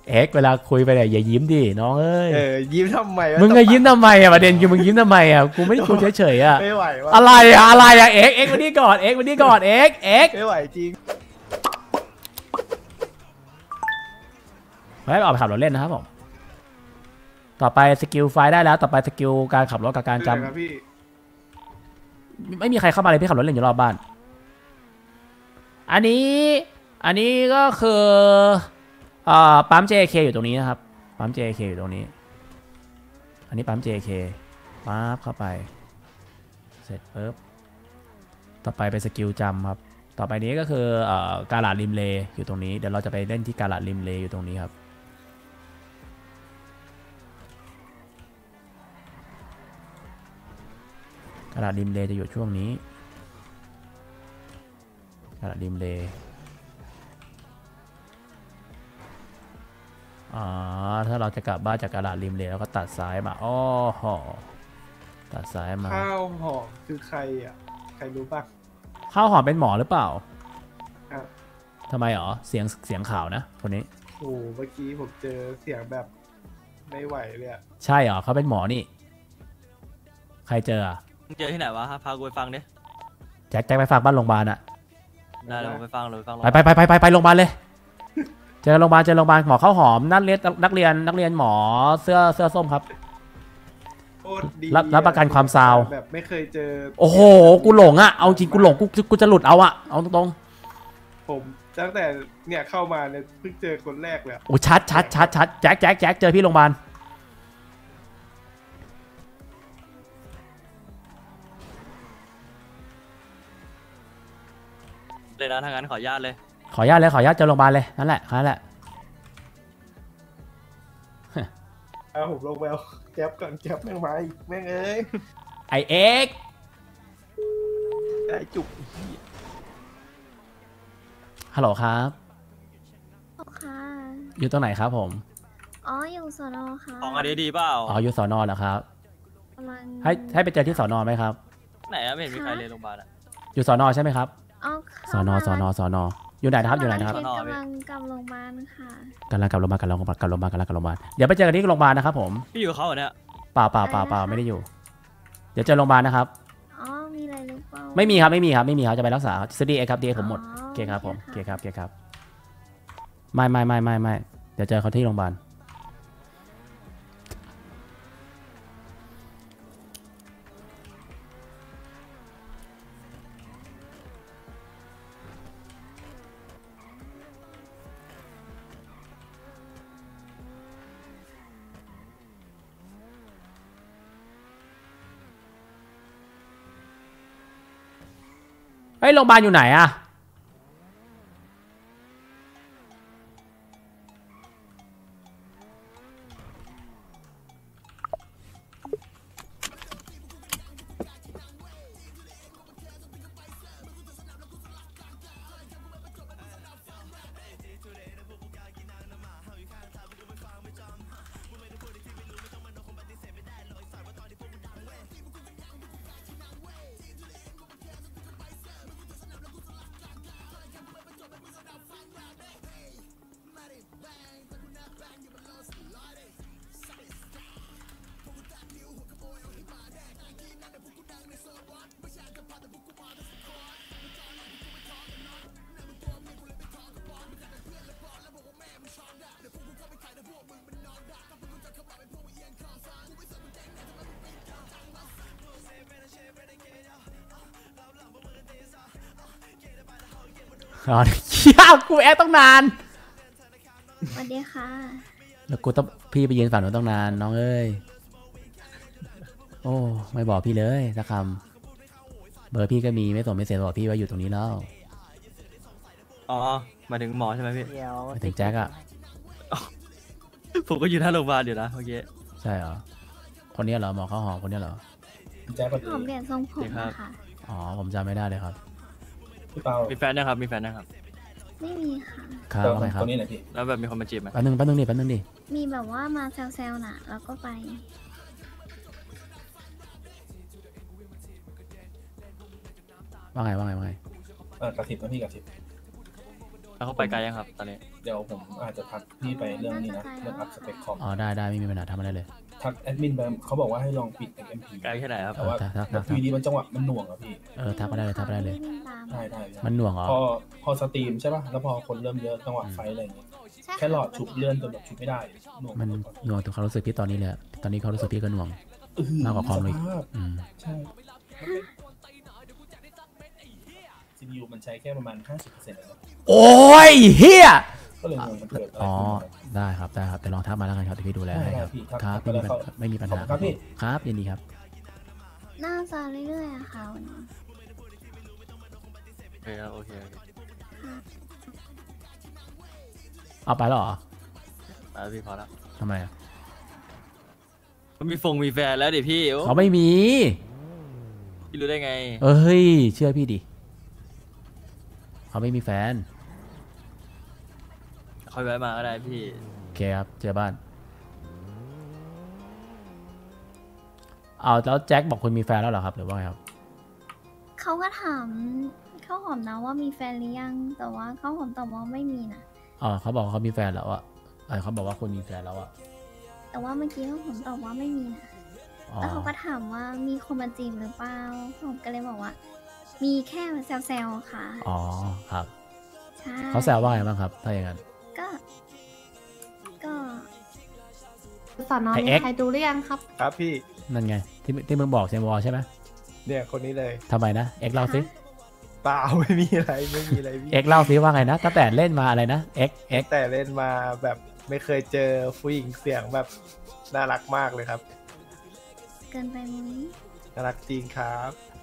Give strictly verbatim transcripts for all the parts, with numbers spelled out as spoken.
เอ็กเวลาคุยไปเนี่ยอย่ายิ้มดิน้องเอ้ยเออยิ้มทำไมมึงจะยิ้มทำไมอะประเด็นคือมึงยิ้มทำไมอะกูไม่ได้คุยเฉยๆอะไม่ไหววะอะไรอะอะไรอะเอ็กเอ็กวันนี้ก่อนเอ็กวันนี้ก่อนเอ็กเอ็กไม่ไหวจริงไม่ออกไปขับรถเล่นนะครับผมต่อไปสกิลไฟได้แล้วต่อไปสกิลการขับรถกับการจำไม่มีใครเข้ามาเลยพี่ขับรถเล่นอยู่รอบบ้านอันนี้อันนี้ก็คืออ่าปั๊ม เจ เค อยู่ตรงนี้นะครับปั๊ม เจ เค อยู่ตรงนี้อันนี้ปั๊ม เจ เค ปั๊บเข้าไปเสร็จปุ๊บต่อไปเป็นสกิลจำครับต่อไปนี้ก็คืออ่าการาดริมเลอยู่ตรงนี้เดี๋ยวเราจะไปเล่นที่การาดริมเลอยู่ตรงนี้ครับกระดาษริมเลจะอยู่ช่วงนี้กระดาษริมเลอ๋อถ้าเราจะกลับบ้านจากกระดาษริมเลแล้วก็ตัดซ้ายมาอ้อหอตัดซ้ายมาข้าวหอมคือใครอ่ะใครรู้ป่ะข้าวหอมเป็นหมอหรือเปล่าครับทำไมหรอเสียงเสียงข่าวนะคนนี้โอ้เมื่อกี้ผมเจอเสียงแบบไม่ไหวเลยอ่ะใช่เหรอเขาเป็นหมอนี่ใครเจออ่ะเจอที่ไหนวะพากูไปฟังดิแจ็คแจ็คไปฝากบ้านโรงพยาบาลอ่ะได้เลยไปฟังเลยฟังไปไปไปไปไปโรงพยาบาลเลยเจอโรงพยาบาลเจอโรงพยาบาลหมอข้าวหอมนักเรียนนักเรียนนักเรียนหมอเสื้อเสื้อส้มครับรับรับประกันความซาวแบบไม่เคยเจอโอ้โหกูหลงอ่ะเอาจริงกูหลงกูกูจะหลุดเอาอ่ะเอาตรงๆผมตั้งแต่เนี่ยเข้ามาเนี่ยเพิ่งเจอคนแรกเลยโอ้ชัดชัดชัดชัดแจ็คแจ็คแจ็คเจอพี่โรงพยาบาลเลยนะทางนั้นขออนุญาตเลยขออนุญาตเลยขออนุญาตเจอโรงพยาบาลเลยนั่นแหละนั่นแหละเอาผมลงไปเอาแก๊ปก่อนแก๊ปแม่งมาอีกแม่งเอ้ยไอเอ็กไอจุกฮัลโหลครับค่ะอยู่ตรงไหนครับผมอ๋ออยู่สน.ค่ะของอะไรดีเปล่าอ๋ออยู่สน.เหรอครับกำลังให้ให้ไปเจอที่สน.ไหมครับไหนอะไม่เห็นมีใครเลยโรงพยาบาลอะอยู่สน.ใช่ไหมครับสน.สน.สน.อยู่ไหนนะครับอยู่ไหนนะครับกำลังกลับโรงพยาบาลค่ะกำลังกลับโรงพยาบาลกำลังกลับโรงพยาบาลกำลังกลับโรงพยาบาลเดี๋ยวไปเจอกันที่โรงพยาบาลนะครับผมพี่อยู่กับเขาเหรอเนี่ยเปล่าเปล่าเปล่าเปล่าไม่ได้อยู่เดี๋ยวเจอโรงพยาบาลนะครับอ๋อมีอะไรหรือเปล่าไม่มีครับไม่มีครับไม่มีครับจะไปรักษาซื้อดีเอครับดีเอผมหมดโอเคครับผมโอเคครับโอเคครับไม่ไม่ไม่ไม่ไม่เดี๋ยวเจอเขาที่โรงพยาบาลเฮ้ยโรงพยาบาลอยู่ไหนอะอ๋อเฮียกูแอดต้องนานสวัสดีค่ะแล้วกูต้องพี่ไปยืนฝั่งนู้นต้องนานน้องเอ้ยโอ้ไม่บอกพี่เลยสักคำเบอร์พี่ก็มีไม่ส่งไม่เสียบอกพี่ว่าอยู่ตรงนี้แล้วอ๋อมาถึงหมอใช่ไหมพี่มาถึงแจ็คอะผมก็อยู่หน้าโรงพยาบาลอยู่นะเมื่อกี้ใช่เหรอคนนี้เหรอหมอข้าวหอมคนนี้เหรอแจ็คหอมเปลี่ยนทรงผมค่ะอ๋อผมจำไม่ได้เลยครับมีแฟนนะครับมีแฟนนะครับไม่มีค่ะครับอะไรครับแล้วแบบมีคนมาจีบไหมแป๊บนึงแป๊บนึงดิแป๊บนึงดิมีแบบว่ามาแซวๆน่ะแล้วก็ไปว่าไงว่าไงว่าไงกระติบนะพี่กระติบแล้วเขาไปไกลยังครับตอนนี้เดี๋ยวผมอาจจะทักพี่ไปเรื่องนี้นะเรื่องอัพสเปคคอมอ๋อได้ได้ไม่มีปัญหาทำอะไรเลยทักแอดมินไปเขาบอกว่าให้ลองปิด เอ็กซ์ เอ็ม พีไกลแค่ไหนครับแต่ว่าทักทักทัแบกบวีดีมันจังหวะมันหน่วงอะพี่เออทักมาได้เลยทักมาได้เลยได้ได้มันหน่วงเหรอพอพอสตรีมใช่ป่ะแล้วพอคนเริ่มเยอะจังหวะไฟอะไรอย่างเงี้ยแค่หลอดฉุบเลื่อนจนแบบฉุบไม่ได้หน่วงมันหน่วงถึงความรู้สึกพี่ตอนนี้เลยอะตอนนี้ความรู้สึกพี่ก็หน่วง มากกว่าคอมเลยสภาพอืมใช่ ซี พี ยู มันใช้แค่ประมาณ ห้าสิบเปอร์เซ็นต์ เลยนะโอ้ยเฮียก็เลยงงมันเกิดอะไรอ๋อขึ้นได้ครับได้ครับแต่ลองทักมาแล้วกันครับเดี๋ยวพี่ดูแลให้ครับได้พี่ทักครับทักไม่มีปัญไปหาแล้วก็ไม่มีปัญหาขอบคุณครับพี่ครับยินดีครับน่าจะเรื่อยๆอะค่ะวันนี้โอเคครับโอเคโอเคเอาไปแล้วเหรอแล้วพี่พอแล้วทำไมอะมันมีฟงมีแฟนแล้วดิพี่โอ้เขาไม่มีพี่รู้ได้ไงเอ้ยเชื่อพี่ดิเขาไม่มีแฟนค่อยแวะมาก็ได้พี่โอเคครับเจอบ้านเอาแล้วแจ็คบอกคุณมีแฟนแล้วเหรอครับหรือว่าไงครับเขาก็ถามข้าวหอมนะว่ามีแฟนหรือยัง แต่ว่าข้าวหอมตอบว่าไม่มีนะอ๋อเขาบอกว่าเขามีแฟนแล้วอะเออเขาบอกว่าคุณมีแฟนแล้วอะแต่ว่าเมื่อกี้ข้าวหอมตอบว่าไม่มีนะอ๋อแล้วเขาก็ถามว่ามีคนมาจีบหรือเปล่าผมก็เลยบอกว่า มีแค่มาแซวๆค่ะอ๋อครับใช่เขาแซวว่าไงบ้างครับถ้าอย่างนั้นก็ ก็สอนอไอ้มีเอ็กซ์ใครดูหรือยังครับครับพี่นั่นไงที่ที่มึงบอกเซมวอลใช่ไหมเนี่ยคนนี้เลยทำไมนะเอ็กเล่าซิเปล่า ไม่มีอะไรไม่มีอะไรพี่เอ็กเล่าซิว่าไงนะตั้งแต่เล่นมาอะไรนะเอ็กเอ็กแต่เล่นมาแบบไม่เคยเจอผู้หญิงเสียงแบบน่ารักมากเลยครับเกินไปมุ้ยน่ารักจริงครับ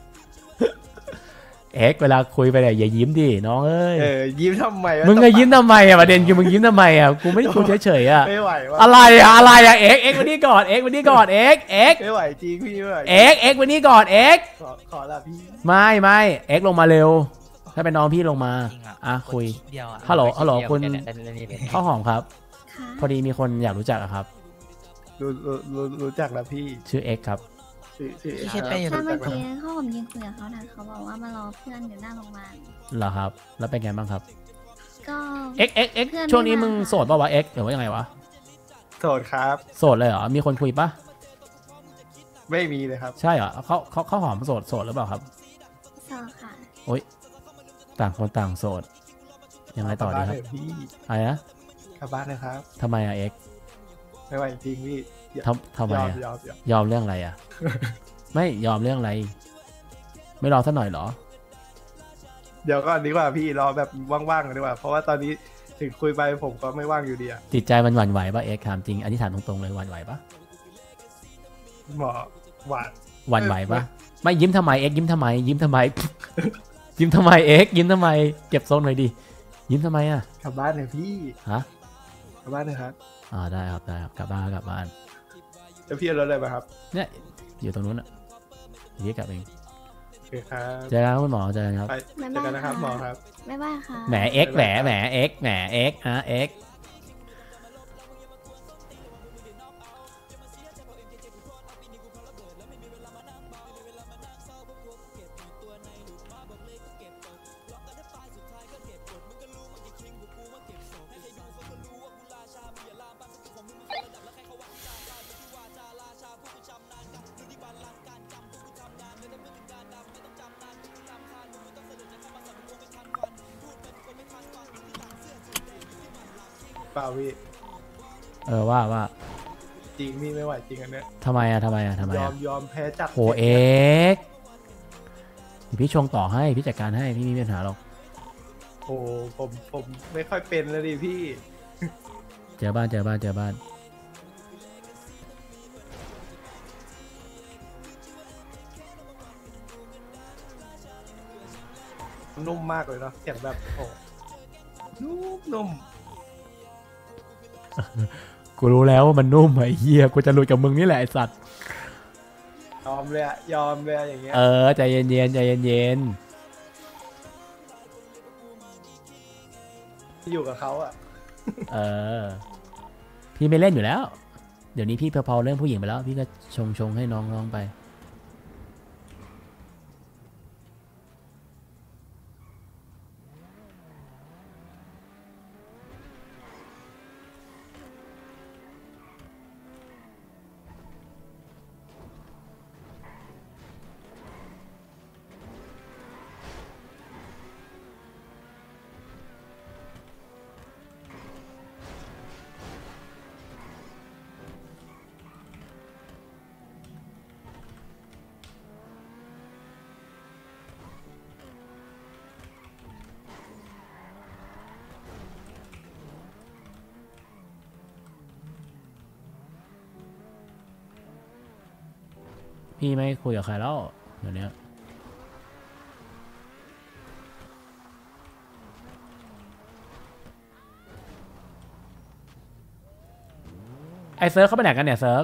เอ็กเวลาคุยไปเนี่ยอย่ายิ้มดิน้องเอ้ยเออยิ้มทำไมวะมึงจะยิ้มทำไมอะประเด็นคือมึงยิ้มทำไมอะกูไม่ได้คุยเฉยๆอะไม่ไหววะอะไรอะอะไรอะเอ็กเอ็กวันนี้ก่อนเอ็กวันนี้ก่อนเอ็กเอ็กไม่ไหวจริงพี่ไม่ไหวเอ็กเอ็กวันนี้ก่อนเอ็กขอขอละพี่ไม่ไม่เอ็กลงมาเร็ว ถ้าเป็นน้องพี่ลงมาจริงอ่ะอ่ะคุยกดเดียวอ่ะฮัลโหลกดฮัลโหลเดียวคุณเนี่ยได้ได้นี่เลยข้าวหอมครับค่ะพอดีมีคนอยากรู้จักอะครับรู้รู้รู้รู้จักแล้วพี่ชื่อเอ็กครับชื่อชื่อพี่เชษไปอยู่ถ้าตรเมื่งอไหนกี้ข้าวหอมยังคุยกับเขานะเขาบอกว่ามารอเพื่อนอยู่หน้าโรงพยาบาลเหรอครับ แล้วเป็นไงบ้างครับก็เอ็กเอ็กเอ็กเพื่อนไม่ช่วงนี้มามึมึงโสดป่าวะเอ็กหรือว่ายังไงวะโสดครับโสดเลยเหรอมีคนคุยปะไม่มีเลยครับใช่เหรอเขาเขาเขาหอมโสดโสดหรือเปล่าครับสอค่ะโอ๊ยต่างคนต่างโสดยังไงต่อดีครับกลับ้านเถะพี่อะไรนะกลับบ้านนะครับทำไมอะเอ็กไม่ไหวจริงพี่ทำทำไมยอมอะยอมยอมยอมเรื่องอะไรอะ ไม่ยอมเรื่องอะไร ไม่รอสักหน่อยเหรอเดี๋ยวก่อนดีกว่าพี่รอแบบว่างๆก่อนดีกว่า เพราะว่าตอนนี้ถึงคุยไปผมก็ไม่ว่างอยู่ดีอะจิตใจมันหวั่นไหวปะเอ็กถามจริงอันนี้ถามตรงๆเลยหวั่นไหวปะหมอหวานหวั่นไหวปะไม่ยิ้มทำไมเอ็กยิ้มทำไม ยิ้มทำไม ยิ้มทำไมเอ็กยิ้มทำไมเก็บทรงหน่อยดิยิ้มทำไมอะกลับบ้านเลยพี่ฮะกลับบ้านเลยครับอ่าได้ครับได้ครับกลับบ้านกลับบ้านจะพี่เอารถอะไรมาครับเนี่ยอยู่ตรงนู้นอะเดี๋ยวกลับเองโอเคครับเจอกันครับคุณหมอเจอกันครับไปเจอกันนะครับหมอครับบ๊ายบายค่ะแหมเอ็กแหมแหมเอ็กแหมเอ็กฮะเอ็กเปล่าพี่เออว่าว่าจริงพี่ไม่ไหวจริงอันเนี้ยทำไมอะทำไมอะทำไมยออะมยอมแพ้จัดโหเอ็กเดี๋ยวพี่ชงต่อให้พี่จัดการให้พี่ไมมีปัญหาหรอกโอ้ผมผมไม่ค่อยเป็นเลยดิพี่เจอบ้านเจอบ้านเจอบ้านนุ่มมากเลยเนาะเสียงแบบโอ้นุ่มนุ่มกูรู้แล้วว่ามันนุ่มไอ้เหี้ยกูจะหลุดกับมึงนี่แหละไอ้สัตว์ยอมเลยอะยอมเลยอะอย่างเงี้ยเออใจเย็นๆใจเย็นอยู่กับเขาอะๆเออพี่ไม่เล่นอยู่แล้ว เดี๋ยวนี้พี่เพาๆเรื่องผู้หญิงไปแล้วพี่ก็ชงชงให้น้องๆไปพี่ไม่คุยกับใครแล้วเดี๋ยวนี้ไอเซิร์ฟเขาไปไหนกันเนี่ยเซิร์ฟ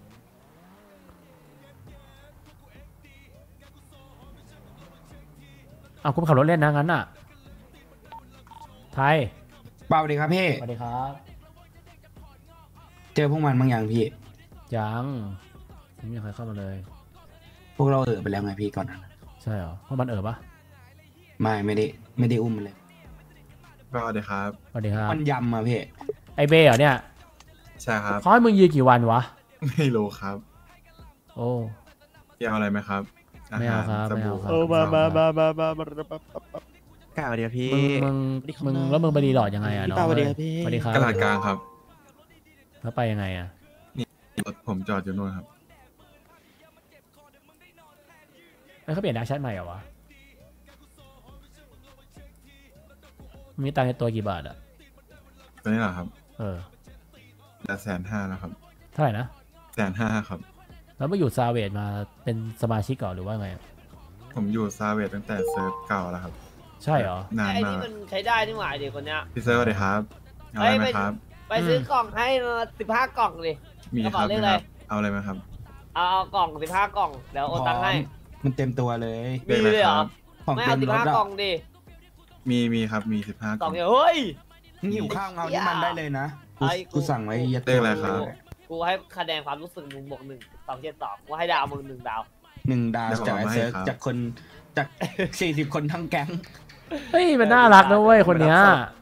เอาคุณขับรถเล่นนะงั้นน่ะไทยเปล่าดีครับพี่สวัสดีครับเจอพวกมันบางอย่างพี่ยังไม่มีใครเข้ามาเลยพวกเราเออไปแล้วไงพี่ก่อนนั้นใช่เหรอเพราะมันเออปะไม่ไม่ได้ไม่ได้อุ้มมันเลยสวัสดีครับสวัสดีครับมันยำอ่ะพี่ไอเบย์เหรอเนี่ยใช่ครับเขาให้มึงยืนกี่วันวะไม่รู้ครับโอ้อยากเอาอะไรไหมครับไม่เอาครับสไม่เอาบู่ครับโอ้มามามามามามามากล่าวดีครับพี่มึงมึงมึงแล้วมึงไปรีหลอดยังไงอ่ะน้องพี่ปาสวัสดีครับพี่สวัสดีครับตลาดกลางครับแล้วไปยังไงอ่ะรถผมจอดอยู่นู่นครับแล้วเขาเปลี่ยนดักชันใหม่เหรอวะมีตังค์ในตัวกี่บาทอ่ะตอนนี้เหรอครับเออแต่แสนห้าแล้วครับเท่าไหร่นะแสนห้าครับแล้วมาอยู่ซาเวดมาเป็นสมาชิกก่อนหรือว่าไงผมอยู่ซาเวตตั้งแต่เซิร์ฟเก่าแล้วครับใช่เหรอนานไอ้มากนี่มันใช้ได้นี่หว่าเด็กคนเนี้ยพี่เซิร์ฟสวัสดีครับ เอาอะไรไหมครับไปซื้อกล่องให้มาสิบห้ากล่องเลยมีครับกระเป๋าเลขมีอะไรครับ เอาอะไรไหมครับเอาเอากล่องสิบห้ากล่องเดี๋ยวโอนตังค์ให้มันเต็มตัวเลยเลขอะไรมีเลยเหรคอรับของไม่เต็เอามสิบรถห้าอ่ะกล่องดิมีมีครับ มีสิบห้ากกล่ล่ออง งเดียวเฮ้ยมึงหิวข้าวเงาที่มันได้เลยนะกูไอ้กูกูสั่งไว้ยัดเลขอะไรครับกูให้คะแนนความรู้สึกมึงบวกหนึ่งสองเจ็ดสองกูให้ดาวมึงหนึ่งดาวหนึ่งดาวเดี๋ยวผมจากไอ้เอามาให้เซิร์ฟครับจากคนจากสี่สิบคนทั้งแก๊งเฮ้ยมันน่ารักนะเว้ยคนเนี้ย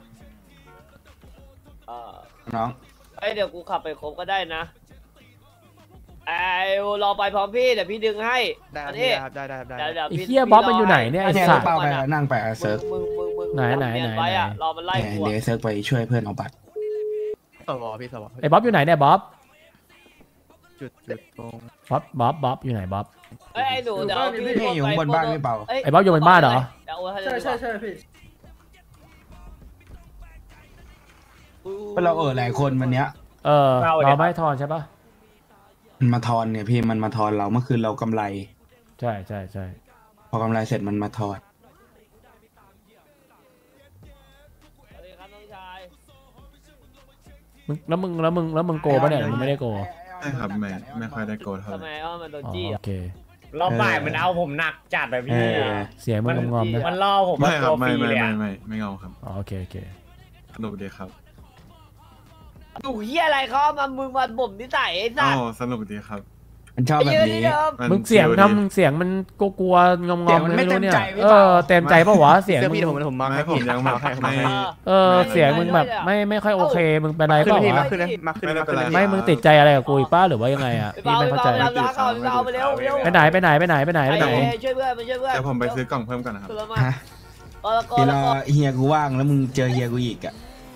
เออน้องเอ้ยเดี๋ยวกูขับไปครบก็ได้นะไอ้รอไปพร้อมพี่เดี๋ยวพี่ดึงให้ได้ครับอันพี่นี้ได้ครับได้ได้ครับได้เดี๋ยวเดี๋ยวไอ้พี่เฮียบ๊อบมันอยู่ไหนเนี่ยไอ้ไอ้เนี่ยสัตว์เปล่าไปนั่งไปกับเซิร์ฟมึงมึงมึงไหนไหนไหนไว้อะไหนรอมันไล่กูเดี๋ยวอะเซิร์ฟไปช่วยเพื่อนเอาบัตรสวอพี่สวอไอ้บ๊อบอยู่ไหนเนี่ยบ๊อบจุดจุดตรงบ๊อบบ๊อบบ๊อบอยู่ไหนบ๊อบเอ้ยไอ้หนูเดี๋ยวพี่พี่อยู่ข้างบนบ้านพี่เปล่าเยไอ้บ๊อบอยู่บนบ้านเหรอเดี๋ยวโอนให้เลยใช่ใช่พี่เราเออหลายคนวันเนี้ยเออเราไม่ทอนใช่ปะมันมาทอนเนี่ยพี่มันมาทอนเราเมื่อคืนเรากำไรใช่ใช่ใช่พอกำไรเสร็จมันมาทอนสวัสดีครับน้องชายมึงแล้วมึงแล้วมึงแล้วมึงโกปะเนี่ยหรือมึงไม่ได้โกใช่ครับไม่ไม่ค่อยได้โกดเท่าทำไหไมร่เอ้ามันโดนอ๋อจี้โออ่ะเครอบบ่ายมันเอาผมหนักจัดแบบเอพี่อเสียงมึงงอมๆนะมันล่อผมไม่มาครัตับวฟไม่รีไม่เลยไม่อะไม่ไม่เอาครับอ๋อโอเคโอเคสนุกดีครับหนูเฮียอะไรเขาเอามามึงมาบ่มนิสัยไอ้สัอ้าตวว์สนุกดีครับมันชอบไอ้แบบเหี้ยนี้นี่เดิมมึงเสียงชิลดีทำเสียงมันกลัวๆงอมเสียงๆมันไม่ไม่รู้เนี่ยเต็มใจหรือเอเปล่าอเต็มใจปะวะเสียงเสื้อมึพี่งเดี๋ยวผมผมมาไม่ให้ผมพี่ยังแบบให้ผมไม่ให้เออเสียงมึงแบบไม่ไม่ค่อยโอเคมึงเป็นไรขึ้นเปล่าพี่มาวะขึ้นเลยมาขึ้นเลยมาขึ้นเลยไม่มึงติดใจอะไรกับกูอีกป้าหรือว่ายังไงอ่ะไปพี่เบาไม่ไปเข้าเบาใจไปเบาไปเบาไปเร็วเร็วไปไหนไปไหนไปไหนไปไหนไปไหนไอ้ช่วยเพื่อนมาช่วยเพื่อนเดี๋ยวผมไปซื้อกล่องเพิ่มก่อนนะครับเพื่อนมาฮะก็แล้วก็ทีแล้ละวก็เฮียกูว่างแล้วมึงเจอเฮียกูอีกอ่ะ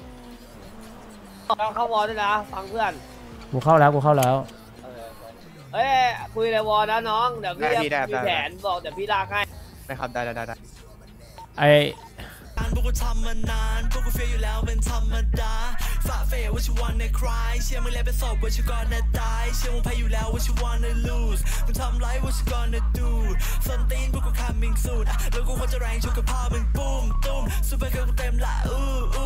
เข้าวอลด้วยนะฟังเพื่อนกูเข้าแล้วกูเข้าแล้วเอ้ยคุยในวอลนะน้องเดี๋ยวพี่จะมีแผนบอกเดี๋ยวพี่ลากให้ได้ครับได้ได้ได้ได้ไอพวกกูทำมานานพวกกูเฟียอยู่แล้วเป็นธรรมดาฝ่าเฟย what you wanna cry เชื่อมึงแล้วเป็นศพ what you gonna die เชื่อมึงแพ้อยู่แล้ว what you wanna lose มึงทำไร what you gonna do ส้นตีนพวกกู coming soon อ่ะแล้วกูควรจะแรงชกกับพ่อมึงปุ้มตุ้มซูเปอร์เกิร์ลกูเต็มละอู้อู้